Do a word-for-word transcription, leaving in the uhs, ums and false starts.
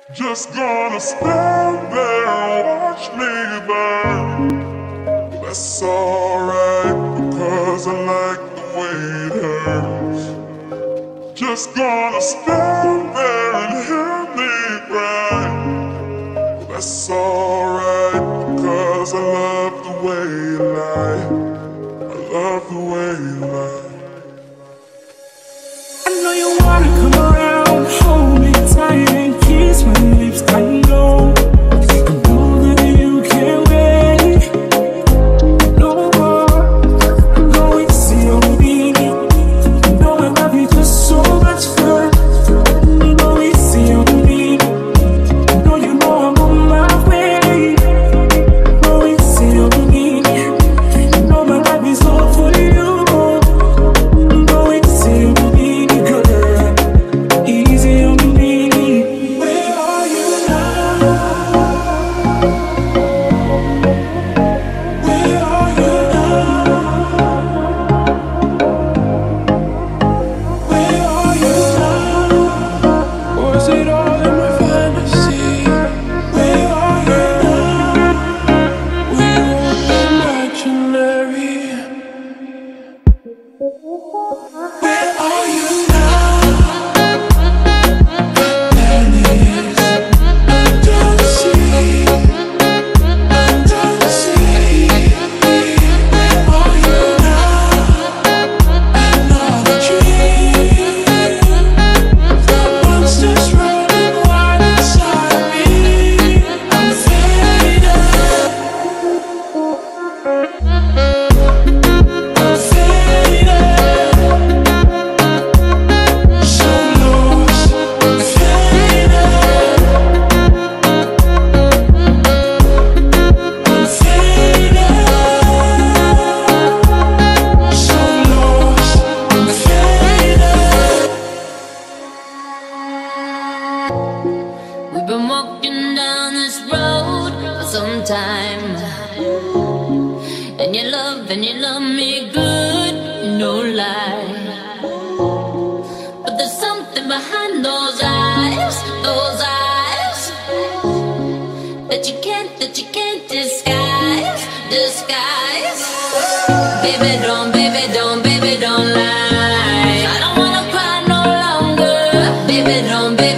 Just gonna stand there and watch me burn. That's alright, because I like the way it hurts. Just gonna stand there and hear me cry. That's alright, because I love the way you lie. I love the way you lie. I know you wanna come around, hold me tight and kiss my lips. I know, I know that you can't wait no more. I'm going to see your meaning. I know I love you just so much fun. I'm going to see your meaning. I know you know I'm on my way. I'm going to see your meaning. I know my life is all for you. I'm going to see your meaning, girl. Easy on me. Where are you now? Where are you now? Where are you now? Was it all in my fantasy? Where are you now? We were imaginary. Where are you now? We've been walking down this road for some time, and you love, and you love me good, no lie. But there's something behind those eyes, those eyes, that you can't, that you can't disguise, disguise. Baby, don't, baby, don't, baby, don't lie. I don't wanna cry no longer. Baby, don't, baby.